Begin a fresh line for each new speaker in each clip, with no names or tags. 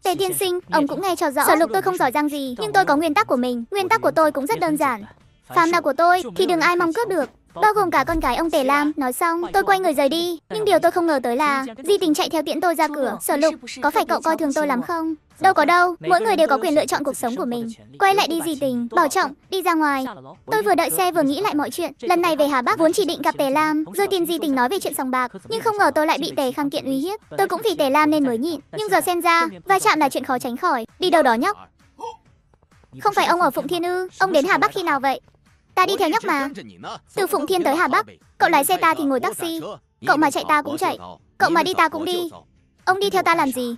Tề tiên sinh, ông cũng nghe cho rõ. Sở Lục tôi không giỏi giang gì, nhưng tôi có nguyên tắc của mình. Nguyên tắc của tôi cũng rất đơn giản. Phàm là của tôi thì đừng ai mong cướp được, bao gồm cả con gái ông Tề Lam. Nói xong, tôi quay người rời đi. Nhưng điều tôi không ngờ tới là Di Tình chạy theo tiễn tôi ra cửa. Sở Lục, có phải cậu coi thường tôi lắm không? Đâu có đâu, mỗi người đều có quyền lựa chọn cuộc sống của mình. Quay lại đi Di Tình, bảo trọng, đi ra ngoài. Tôi vừa đợi xe vừa nghĩ lại mọi chuyện. Lần này về Hà Bắc vốn chỉ định gặp Tề Lam, rồi tin Di Tình nói về chuyện sòng bạc, nhưng không ngờ tôi lại bị Tề Khang Kiện uy hiếp. Tôi cũng vì Tề Lam nên mới nhịn, nhưng giờ xem ra va chạm là chuyện khó tránh khỏi. Đi đâu đó nhóc? Không phải ông ở Phụng Thiên ư? Ông đến Hà Bắc khi nào vậy? Ta đi theo nhóc mà. Từ Phụng Thiên tới Hà Bắc, cậu lái xe ta thì ngồi taxi. Cậu mà chạy ta cũng chạy, cậu mà đi ta cũng đi. Ông đi theo ta làm gì?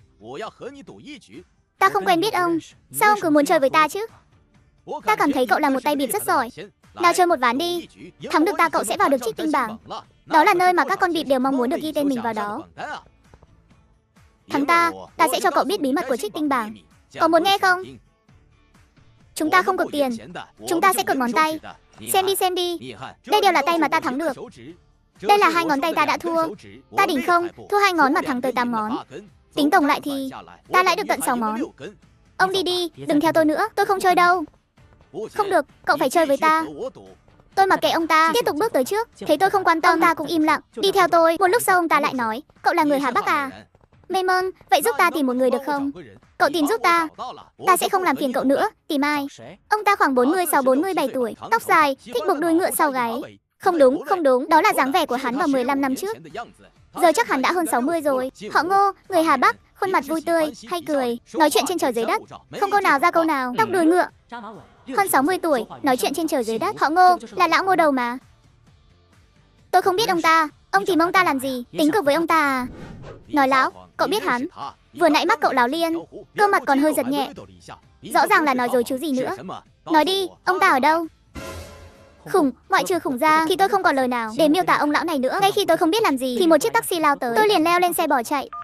Ta không quen biết ông, sao ông cứ muốn chơi với ta chứ? Ta cảm thấy cậu là một tay bịp rất giỏi. Nào chơi một ván đi, thắng được ta cậu sẽ vào được Trích Tinh bảng. Đó là nơi mà các con bịp đều mong muốn được ghi tên mình vào đó. Thắng ta sẽ cho cậu biết bí mật của Trích Tinh bảng. Có muốn nghe không? Chúng ta không cược tiền, chúng ta sẽ cược ngón tay. Xem đi, đây đều là tay mà ta thắng được. Đây là 2 ngón tay ta đã thua. Ta đỉnh không, thua 2 ngón mà thắng tới 8 ngón. Tính tổng lại thì ta lại được tận 6 món. Ông đi, đừng theo tôi nữa, tôi không chơi đâu. Không được, cậu phải chơi với ta. Tôi mặc kệ ông ta, tiếp tục bước tới trước. Thấy tôi không quan tâm, ông ta cũng im lặng, đi theo tôi. Một lúc sau ông ta lại nói, cậu là người Hà Bắc à? Mê mơn, vậy giúp ta tìm một người được không? Cậu tìm giúp ta sẽ không làm phiền cậu nữa. Tìm ai? Ông ta khoảng 46-47 tuổi, tóc dài, thích buộc đuôi ngựa sau gáy. Không đúng, đó là dáng vẻ của hắn vào 15 năm trước. Giờ chắc hắn đã hơn 60 rồi. Họ Ngô, người Hà Bắc, khuôn mặt vui tươi, hay cười, nói chuyện trên trời dưới đất, không câu nào ra câu nào, tóc đuôi ngựa. Hơn 60 tuổi, nói chuyện trên trời dưới đất. Họ Ngô, là lão Ngô đầu mà. Tôi không biết ông ta, ông tìm ông ta làm gì? Tính cược với ông ta à? Nói láo, cậu biết hắn vừa nãy mắc cậu láo liên, cơ mặt còn hơi giật nhẹ. Rõ ràng là nói dối chứ gì nữa. Nói đi, ông ta ở đâu? Khủng, ngoại trừ khủng ra thì tôi không còn lời nào để miêu tả ông lão này nữa. Ngay khi tôi không biết làm gì thì một chiếc taxi lao tới, tôi liền leo lên xe bỏ chạy.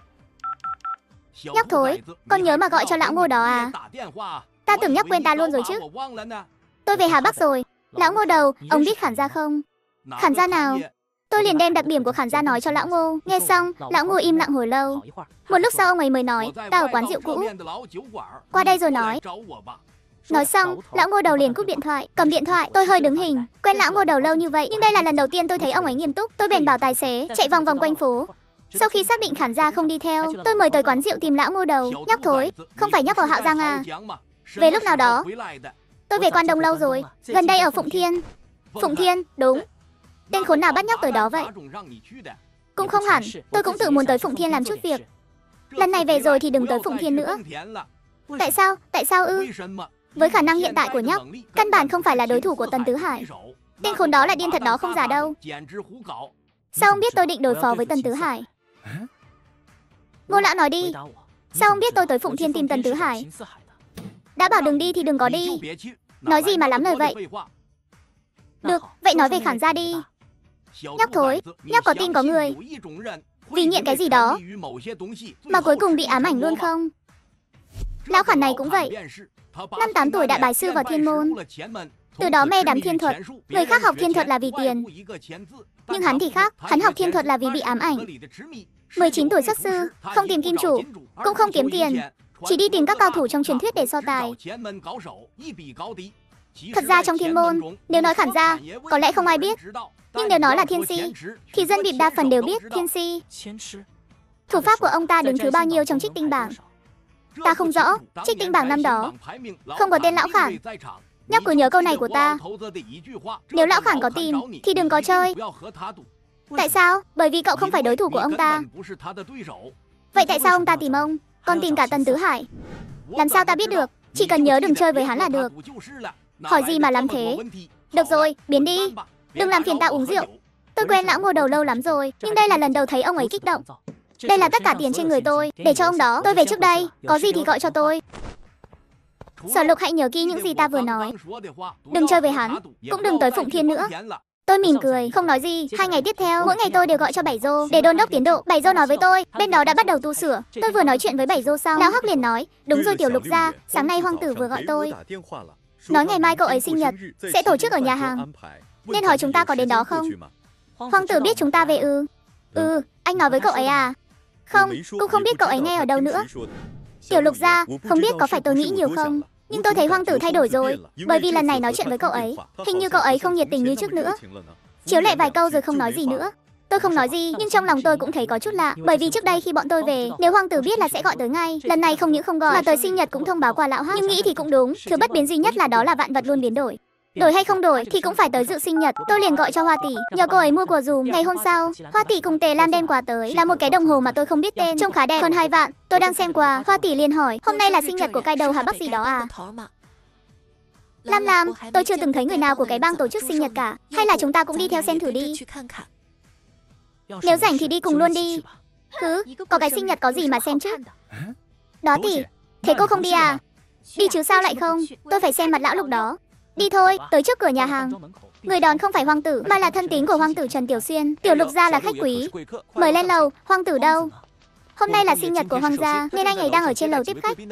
Nhóc thối, con nhớ mà gọi cho lão Ngô đó à? Ta tưởng nhóc quên ta luôn rồi chứ. Tôi về Hà Bắc rồi. Lão Ngô đầu, ông biết Khản Gia không? Khản Gia nào? Tôi liền đem đặc điểm của Khản Gia nói cho lão Ngô. Nghe xong, lão Ngô im lặng hồi lâu. Một lúc sau ông ấy mới nói, ta ở quán rượu cũ. Qua đây rồi nói. Nói xong, lão Ngô đầu liền cúp điện thoại. Cầm điện thoại, tôi hơi đứng hình. Quen lão Ngô đầu lâu như vậy, nhưng đây là lần đầu tiên tôi thấy ông ấy nghiêm túc. Tôi bèn bảo tài xế chạy vòng vòng quanh phố. Sau khi xác định Khản Gia không đi theo, tôi mời tới quán rượu tìm lão Ngô đầu. Nhóc thối, không phải nhóc ở Hạo Giang à? Về lúc nào đó. Tôi về Quan Đông lâu rồi, gần đây ở Phụng Thiên. Phụng Thiên, đúng. Tên khốn nào bắt nhóc tới đó vậy? Cũng không hẳn, tôi cũng tự muốn tới Phụng Thiên làm chút việc. Lần này về rồi thì đừng tới Phụng Thiên nữa. Tại sao ư? Với khả năng hiện tại của nhóc, căn bản không phải là đối thủ của Tần Tứ Hải. Tên khốn đó là điên thật đó không giả đâu. Sao ông biết tôi định đối phó với Tần Tứ Hải? Ngô lão nói đi. Sao ông biết tôi tới Phụng Thiên tìm Tần Tứ Hải? Đã bảo đừng đi thì đừng có đi. Nói gì mà lắm lời vậy? Được, vậy nói về Khản Gia đi. Nhóc thối, nhóc có tin có người vì nghiện cái gì đó mà cuối cùng bị ám ảnh luôn không? Lão Khản này cũng vậy. 5-8 tuổi đã bái sư vào thiên môn, từ đó mê đắm thiên thuật. Người khác học thiên thuật là vì tiền, nhưng hắn thì khác. Hắn học thiên thuật là vì bị ám ảnh. 19 tuổi xuất sư, không tìm kim chủ, cũng không kiếm tiền, chỉ đi tìm các cao thủ trong truyền thuyết để so tài. Thật ra trong thiên môn, nếu nói Khản Gia, có lẽ không ai biết. Nhưng nếu nói là thiên si, thì dân bịp đa phần đều biết thiên si. Thủ pháp của ông ta đứng thứ bao nhiêu trong Trích Tinh bảng? Ta không rõ, Trích Tinh bảng năm đó không có tên lão Khản. Nhóc cứ nhớ câu này của ta. Nếu lão Khản có tìm, thì đừng có chơi. Tại sao? Bởi vì cậu không phải đối thủ của ông ta. Vậy tại sao ông ta tìm ông, còn tìm cả Tần Tứ Hải? Làm sao ta biết được? Chỉ cần nhớ đừng chơi với hắn là được. Hỏi gì mà lắm thế? Được rồi, biến đi. Đừng làm phiền ta uống rượu. Tôi quen lão Ngô đầu lâu lắm rồi, nhưng đây là lần đầu thấy ông ấy kích động. Đây là tất cả tiền trên người tôi, để cho ông đó. Tôi về trước đây, có gì thì gọi cho tôi. Sở Lục hãy nhớ kỹ những gì ta vừa nói. Đừng chơi với hắn, cũng đừng tới Phụng Thiên nữa. Tôi mỉm cười, không nói gì. 2 ngày tiếp theo, mỗi ngày tôi đều gọi cho Bảy Dô để đôn đốc tiến độ. Bảy Dô nói với tôi, bên đó đã bắt đầu tu sửa. Tôi vừa nói chuyện với Bảy Dô xong, lão Hắc liền nói, đúng rồi Tiểu Lục gia, sáng nay Hoàng tử vừa gọi tôi, nói ngày mai cậu ấy sinh nhật, sẽ tổ chức ở nhà hàng, nên hỏi chúng ta có đến đó không. Hoàng tử biết chúng ta về ư? Anh nói với cậu ấy à? Không, cũng không biết cậu ấy nghe ở đâu nữa. Tiểu Lục gia, không biết có phải tôi nghĩ nhiều không, nhưng tôi thấy hoàng tử thay đổi rồi, bởi vì lần này nói chuyện với cậu ấy, hình như cậu ấy không nhiệt tình như trước nữa. Chiếu lệ vài câu rồi không nói gì nữa. Tôi không nói gì, nhưng trong lòng tôi cũng thấy có chút lạ, bởi vì trước đây khi bọn tôi về, nếu hoàng tử biết là sẽ gọi tới ngay. Lần này không những không gọi, mà tới sinh nhật cũng thông báo qua lão Hắc. Nhưng nghĩ thì cũng đúng, thứ bất biến duy nhất là đó là vạn vật luôn biến đổi. Đổi hay không đổi thì cũng phải tới dự sinh nhật. Tôi liền gọi cho Hoa tỷ, nhờ cô ấy mua quà dùm. Ngày hôm sau, Hoa tỷ cùng Tề Lam đem quà tới, là một cái đồng hồ mà tôi không biết tên, trông khá đẹp, hơn 2 vạn. Tôi đang xem quà, Hoa tỷ liền hỏi, hôm nay là sinh nhật của cai đầu Hà Bắc gì đó à? Lam, tôi chưa từng thấy người nào của cái bang tổ chức sinh nhật cả, hay là chúng ta cũng đi theo xem thử đi. Nếu rảnh thì đi cùng luôn đi. Có cái sinh nhật có gì mà xem chứ. Đó tỷ, thế cô không đi à? Đi chứ sao lại không, tôi phải xem mặt lão Lục đó. Đi thôi, tới trước cửa nhà hàng. Người đón không phải hoàng tử, mà là thân tín của hoàng tử Trần Tiểu Xuyên. Tiểu Lục gia là khách quý. Mời lên lầu, hoàng tử đâu? Hôm nay là sinh nhật của hoàng gia, nên anh ấy đang ở trên lầu tiếp khách.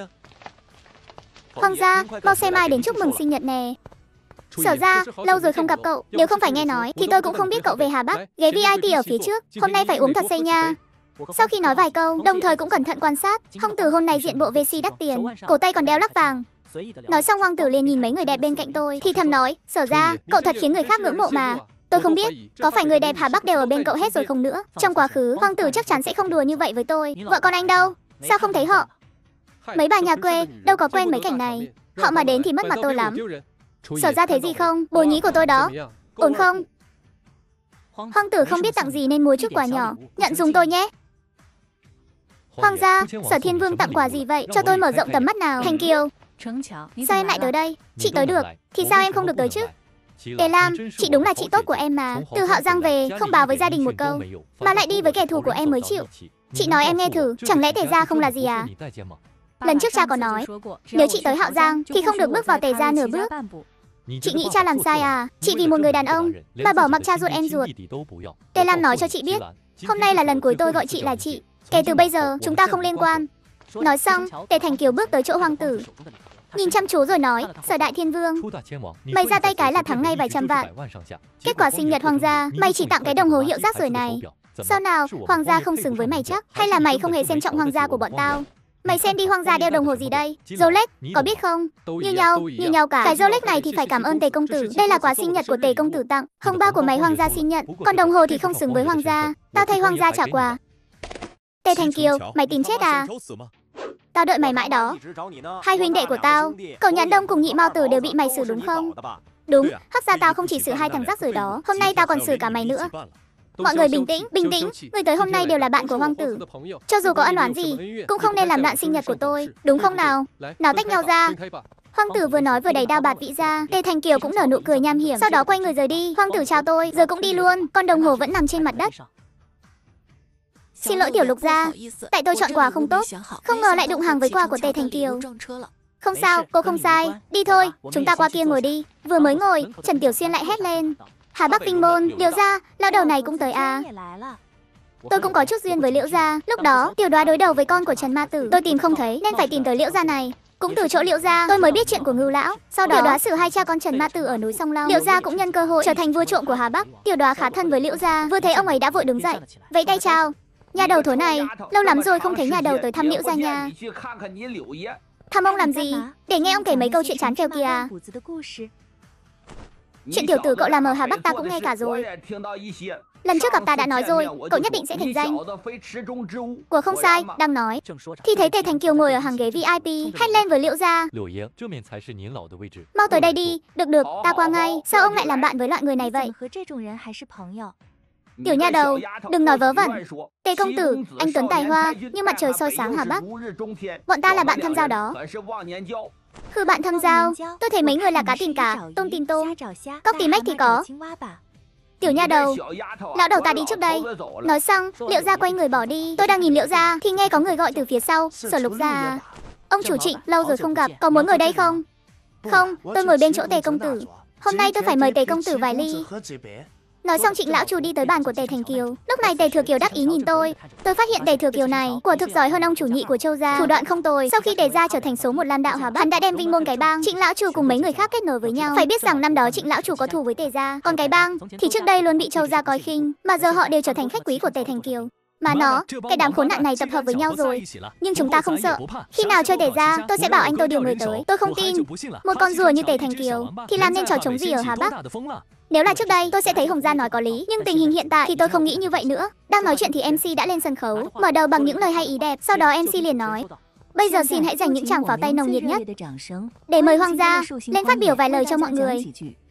Hoàng gia, mau xem ai đến chúc mừng sinh nhật nè. Sở ra, lâu rồi không gặp cậu. Nếu không phải nghe nói, thì tôi cũng không biết cậu về Hà Bắc. Ghế VIP ở phía trước, hôm nay phải uống thật say nha. Sau khi nói vài câu, đồng thời cũng cẩn thận quan sát, hoàng tử hôm nay diện bộ VC đắt tiền, cổ tay còn đeo lắc vàng. Nói xong hoàng tử liền nhìn mấy người đẹp bên cạnh tôi, thì thầm nói, Sở ra, cậu thật khiến người khác ngưỡng mộ mà. Tôi không biết, có phải người đẹp Hà Bắc đều ở bên cậu hết rồi không nữa. Trong quá khứ, hoàng tử chắc chắn sẽ không đùa như vậy với tôi. Vợ con anh đâu? Sao không thấy họ? Mấy bà nhà quê, đâu có quen mấy cảnh này. Họ mà đến thì mất mặt tôi lắm. Sở ra thấy gì không? Bồ nhí của tôi đó. Ổn không? Hoàng tử không biết tặng gì nên mua chút quà nhỏ. Nhận dùng tôi nhé. Hoàng gia, Sở Thiên Vương tặng quà gì vậy? Cho tôi mở rộng tầm mắt nào. Thành Kiều, sao em lại tới đây? Chị tới được, thì sao em không được tới chứ? Tề Lam, chị đúng là chị tốt của em mà. Từ Hạo Giang về, không báo với gia đình một câu, mà lại đi với kẻ thù của em mới chịu. Chị nói em nghe thử, chẳng lẽ Tề gia không là gì à? Lần trước cha có nói, nếu chị tới Hạo Giang thì không được bước vào Tề gia nửa bước. Chị nghĩ cha làm sai à? Chị vì một người đàn ông mà bỏ mặc cha ruột em ruột. Tề Lam nói cho chị biết, hôm nay là lần cuối tôi gọi chị là chị. Kể từ bây giờ chúng ta không liên quan. Nói xong, Tề Thành Kiều bước tới chỗ hoàng tử, nhìn chăm chú rồi nói, Sở Đại Thiên Vương, mày ra tay cái là thắng ngay vài trăm vạn. Kết quả sinh nhật hoàng gia, mày chỉ tặng cái đồng hồ hiệu rác rưởi này. Sao nào, hoàng gia không xứng với mày chắc? Hay là mày không hề xem trọng hoàng gia của bọn tao? Mày xem đi, hoàng gia đeo đồng hồ gì đây? Rolex, có biết không? Như nhau cả. Cái Rolex này thì phải cảm ơn Tề công tử. Đây là quà sinh nhật của Tề công tử tặng. Hồng bao của mày hoàng gia xin nhận, còn đồng hồ thì không xứng với hoàng gia. Tao thay hoàng gia trả quà. Tề Thành Kiều, mày tìm chết à? Tao đợi mày mãi đó. Hai huynh đệ của tao, cậu Nhãn Đông cùng Nhị Mao Tử đều bị mày xử đúng không? Đúng, Hắc gia tao không chỉ xử hai thằng rác rưởi đó, hôm nay tao còn xử cả mày nữa. Mọi người bình tĩnh, người tới hôm nay đều là bạn của hoàng tử. Cho dù có ân oán gì, cũng không nên làm loạn sinh nhật của tôi, đúng không nào? Nào tách nhau ra. Hoàng tử vừa nói vừa đẩy đao bạt vĩ ra. Tề Thành Kiều cũng nở nụ cười nham hiểm, sau đó quay người rời đi. Hoàng tử chào tôi, giờ cũng đi luôn, con đồng hồ vẫn nằm trên mặt đất. Xin lỗi Tiểu Lục gia, tại tôi chọn quà không tốt, không ngờ lại đụng hàng với quà của Tề Thành Kiều. Không sao, cô không sai, đi thôi, chúng ta qua kia ngồi đi. Vừa mới ngồi, Trần Tiểu Xuyên lại hét lên, Hà Bắc Vinh Môn, Liễu gia, lão đầu này cũng tới à? Tôi cũng có chút duyên với Liễu gia. Lúc đó, Tiểu Đoá đối đầu với con của Trần Ma Tử, tôi tìm không thấy nên phải tìm tới Liễu gia này. Cũng từ chỗ Liễu gia, tôi mới biết chuyện của Ngưu lão. Sau đó, Tiểu Đoá xử hai cha con Trần Ma Tử ở núi Song Long. Liễu gia cũng nhân cơ hội trở thành vua trộm của Hà Bắc. Tiểu Đoá khá thân với Liễu gia, vừa thấy ông ấy đã vội đứng dậy, vẫy tay chào. Nhà đầu thối này, lâu lắm rồi không thấy nhà đầu tới thăm Liễu gia nhà. Thăm ông làm gì? Để nghe ông kể mấy câu chuyện chán phèo kìa. Chuyện tiểu tử cậu làm ở Hà Bắc ta cũng nghe cả rồi. Lần trước gặp ta đã nói rồi, cậu nhất định sẽ thành danh. Của không sai, đang nói thì thấy Tề Thành Kiều ngồi ở hàng ghế VIP, hét lên với Liễu gia, mau tới đây đi. Được, ta qua ngay. Sao ông lại làm bạn với loại người này vậy? Tiểu nha đầu, đừng nói vớ vẩn. Tề công tử, anh tuấn tài hoa như mặt trời soi sáng Hà Bắc. Bọn ta là bạn thâm giao đó. Bạn thâm giao, tôi thấy mấy người là cá tình cả, tôm tìm tôm, cóc tìm ếch thì có. Tiểu nha đầu, lão đầu ta đi trước đây. Nói xong, Liễu gia quay người bỏ đi. Tôi đang nhìn Liễu gia thì nghe có người gọi từ phía sau, Sở Lục gia. Ông chủ Trịnh, lâu rồi không gặp, có muốn ngồi đây không? Không, tôi ngồi bên chỗ Tề công tử. Hôm nay tôi phải mời Tề công tử vài ly. Nói xong Trịnh lão chủ đi tới bàn của Tề Thành Kiều. Lúc này Tề Thừa Kiều đắc ý nhìn tôi. Tôi phát hiện Tề Thừa Kiều này quả thực giỏi hơn ông chủ nhị của Châu gia, thủ đoạn không tồi. Sau khi Tề gia trở thành số 1 Lam đạo Hà Bắc, hắn đã đem Vinh Môn cái bang, Trịnh lão chủ cùng mấy người khác kết nối với nhau. Phải biết rằng năm đó Trịnh lão chủ có thù với Tề gia, còn cái bang thì trước đây luôn bị Châu gia coi khinh, mà giờ họ đều trở thành khách quý của Tề Thành Kiều. Mà nó, cái đám khốn nạn này tập hợp với nhau rồi. Nhưng chúng ta không sợ. Khi nào chơi tể ra, tôi sẽ bảo anh tôi điều người tới. Tôi không tin. Một con rùa như Tề Thành Kiều thì làm nên trò chống gì ở Hà Bắc. Nếu là trước đây, tôi sẽ thấy Hồng Gia nói có lý. Nhưng tình hình hiện tại thì tôi không nghĩ như vậy nữa. Đang nói chuyện thì MC đã lên sân khấu, mở đầu bằng những lời hay ý đẹp. Sau đó MC liền nói: bây giờ xin hãy dành những tràng pháo tay nồng nhiệt nhất để mời Hoàng gia lên phát biểu vài lời cho mọi người.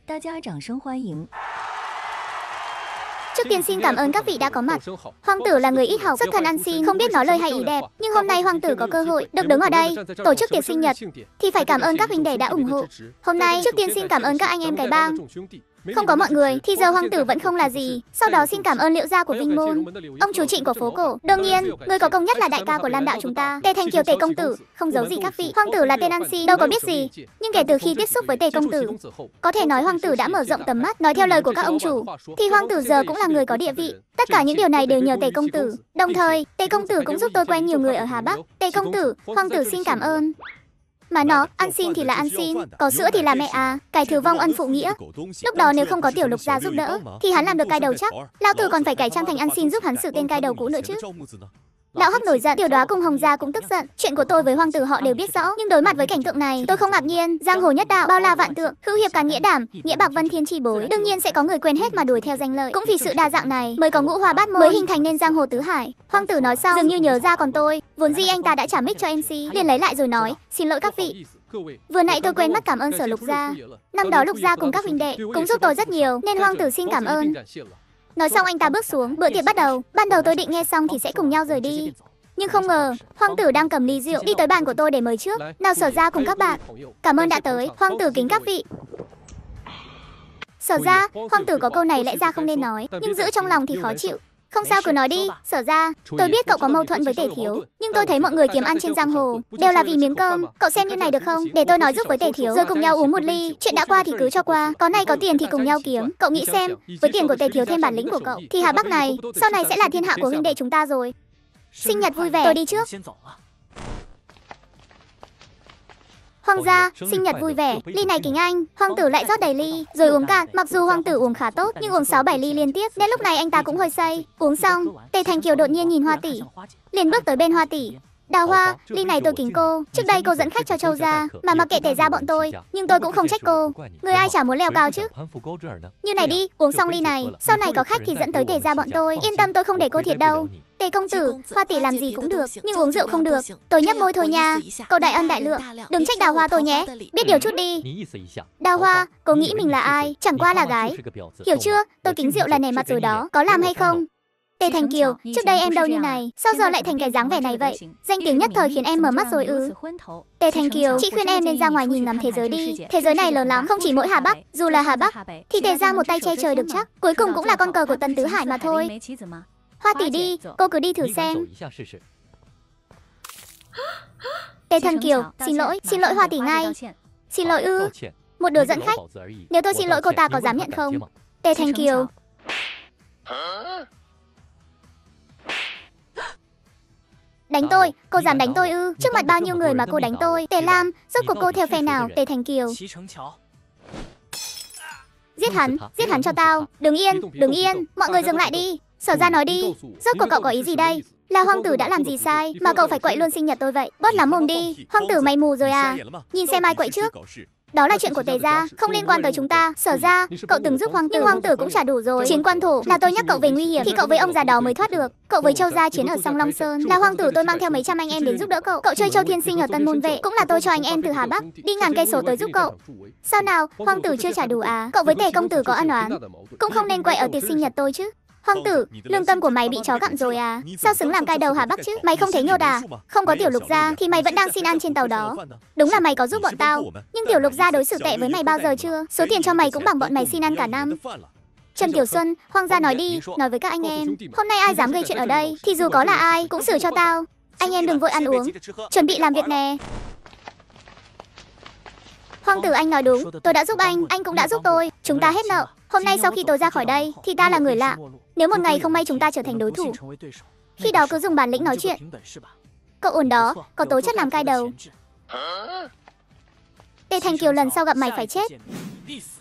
Trước tiên xin cảm ơn các vị đã có mặt. Hoàng tử là người ít học, xuất thân ăn xin, không biết nói lời hay ý đẹp. Nhưng hôm nay hoàng tử có cơ hội được đứng ở đây tổ chức tiệc sinh nhật thì phải cảm ơn các huynh đệ đã ủng hộ. Hôm nay trước tiên xin cảm ơn các anh em cái bang. Không có mọi người thì giờ hoàng tử vẫn không là gì. Sau đó xin cảm ơn Liệu gia của Vinh Môn, ông chú Trịnh của phố cổ. Đương nhiên, người có công nhất là đại ca của Lam đạo chúng ta, Tề Thành Kiều Tề công tử. Không giấu gì các vị, hoàng tử là tên ăn xin, đâu có biết gì. Nhưng kể từ khi tiếp xúc với Tề công tử, có thể nói hoàng tử đã mở rộng tầm mắt. Nói theo lời của các ông chủ, thì hoàng tử giờ cũng là người có địa vị. Tất cả những điều này đều nhờ Tề công tử. Đồng thời, Tề công tử cũng giúp tôi quen nhiều người ở Hà Bắc. Tề công tử, hoàng tử xin cảm ơn. Mà nó, ăn xin thì là ăn xin, có sữa thì là mẹ à, cải thử vong ân phụ nghĩa. Lúc đó nếu không có Tiểu Lục gia giúp đỡ thì hắn làm được cai đầu chắc. Lão tử còn phải cải trang thành ăn xin giúp hắn sửa tên cai đầu cũ nữa chứ. Lão Hắc nổi giận, Tiểu Đoá cùng Hồng gia cũng tức giận. Chuyện của tôi với hoàng tử họ đều biết rõ, nhưng đối mặt với cảnh tượng này, tôi không ngạc nhiên. Giang hồ nhất đạo bao la vạn tượng, hữu hiệp càn nghĩa đảm, nghĩa bạc vân thiên chi bối. Đương nhiên sẽ có người quên hết mà đuổi theo danh lợi. Cũng vì sự đa dạng này mới có ngũ hoa bát môn, mới hình thành nên giang hồ tứ hải. Hoàng tử nói xong dường như nhớ ra còn tôi, vốn dĩ anh ta đã trả mic cho MC, liền lấy lại rồi nói: xin lỗi các vị, vừa nãy tôi quên mất cảm ơn Sở Lục gia. Năm đó Lục gia cùng các huynh đệ cũng giúp tôi rất nhiều, nên hoàng tử xin cảm ơn. Nói xong anh ta bước xuống, bữa tiệc bắt đầu. Ban đầu tôi định nghe xong thì sẽ cùng nhau rời đi, nhưng không ngờ hoàng tử đang cầm ly rượu đi tới bàn của tôi để mời trước. Nào Sở gia cùng các bạn, cảm ơn đã tới. Hoàng tử kính các vị. Sở gia, hoàng tử có câu này lẽ ra không nên nói, nhưng giữ trong lòng thì khó chịu. Không sao, cứ nói đi. Sở gia, tôi biết cậu có mâu thuẫn với Tề thiếu, nhưng tôi thấy mọi người kiếm ăn trên giang hồ đều là vì miếng cơm. Cậu xem như này được không? Để tôi nói giúp với Tề thiếu, rồi cùng nhau uống một ly. Chuyện đã qua thì cứ cho qua. Có này có tiền thì cùng nhau kiếm. Cậu nghĩ xem, với tiền của Tề thiếu thêm bản lĩnh của cậu, thì Hà Bắc này sau này sẽ là thiên hạ của huynh đệ chúng ta rồi. Sinh nhật vui vẻ, tôi đi trước. Hoàng gia, sinh nhật vui vẻ, ly này kính anh. Hoàng tử lại rót đầy ly, rồi uống cạn. Mặc dù hoàng tử uống khá tốt, nhưng uống 6-7 ly liên tiếp, nên lúc này anh ta cũng hơi say. Uống xong, Tề Thành Kiều đột nhiên nhìn Hoa tỷ, liền bước tới bên Hoa tỷ. Đào Hoa, ly này tôi kính cô. Trước đây cô dẫn khách cho Châu gia, mà mặc kệ Tề gia bọn tôi, nhưng tôi cũng không trách cô. Người ai chả muốn leo cao chứ. Như này đi, uống xong ly này, sau này có khách thì dẫn tới Tề gia bọn tôi. Yên tâm, tôi không để cô thiệt đâu. Tề công tử, Hoa tỷ làm gì cũng được, nhưng uống rượu không được. Tôi nhấp môi thôi nha. Cậu đại ân đại lượng, đừng trách Đào Hoa tôi nhé. Biết điều chút đi. Đào Hoa, cô nghĩ mình là ai? Chẳng qua là gái. Hiểu chưa? Tôi kính rượu là nể mặt rồi đó. Có làm hay không? Tề Thành Kiều, trước đây em đâu như này, sao giờ lại thành cái dáng vẻ này vậy? Danh tiếng nhất thời khiến em mở mắt rồi ư? Tề Thành Kiều, chị khuyên em nên ra ngoài nhìn ngắm thế giới đi. Thế giới này lớn lắm, không chỉ mỗi Hà Bắc, dù là Hà Bắc thì Tề gia một tay che trời được chắc. Cuối cùng cũng là con cờ của Tần Tứ Hải mà thôi. Hoa tỷ đi, cô cứ đi thử xem. Tề Thành Kiều, xin lỗi Hoa tỷ ngay. Xin lỗi ư? Một đứa dẫn khách. Nếu tôi xin lỗi cô ta có dám nhận không? Tề Thành Kiều. Đánh tôi, cô dám đánh tôi ư? Trước mặt bao nhiêu người mà cô đánh tôi? Tề Lam, rốt cuộc cô theo phe nào? Tề Thành Kiều. Giết hắn cho tao. Đứng yên, mọi người dừng lại đi. Sở gia nói đi, rốt cuộc cậu có ý gì đây? Là hoàng tử đã làm gì sai mà cậu phải quậy luôn sinh nhật tôi vậy? Bớt lắm mồm đi, hoàng tử mày mù rồi à? Nhìn xem ai quậy trước. Đó là chuyện của Tề gia, không liên quan tới chúng ta. Sở gia, cậu từng giúp hoàng tử, nhưng hoàng tử cũng trả đủ rồi. Chiến quan thủ là tôi nhắc cậu về nguy hiểm thì cậu với ông già đó mới thoát được. Cậu với Châu gia chiến ở sông Long Sơn, là hoàng tử tôi mang theo mấy trăm anh em đến giúp đỡ cậu. Cậu chơi Châu Thiên Sinh ở Tân Môn Vệ, cũng là tôi cho anh em từ Hà Bắc đi ngàn cây số tới giúp cậu. Sao nào, hoàng tử chưa trả đủ à? Cậu với Tề công tử có ân oán, cũng không nên quậy ở tiệc sinh nhật tôi chứ. Hoàng tử, lương tâm của mày bị chó gặm rồi à? Sao xứng làm cai đầu Hà Bắc chứ? Mày không thấy nhột à? Không có Tiểu Lục gia thì mày vẫn đang xin ăn trên tàu đó. Đúng là mày có giúp bọn tao, nhưng Tiểu Lục gia đối xử tệ với mày bao giờ chưa? Số tiền cho mày cũng bằng bọn mày xin ăn cả năm. Trần Tiểu Xuân, Hoàng gia nói đi, nói với các anh em, hôm nay ai dám gây chuyện ở đây thì dù có là ai cũng xử cho tao. Anh em đừng vội ăn uống, chuẩn bị làm việc nè. Hoàng tử anh nói đúng, tôi đã giúp anh cũng đã giúp tôi, chúng ta hết nợ. Hôm nay sau khi tôi ra khỏi đây thì ta là người lạ. Nếu một ngày không may chúng ta trở thành đối thủ, khi đó cứ dùng bản lĩnh nói chuyện. Cậu ổn đó, có tố chất làm cai đầu. Tề Thành Kiều lần sau gặp mày phải chết.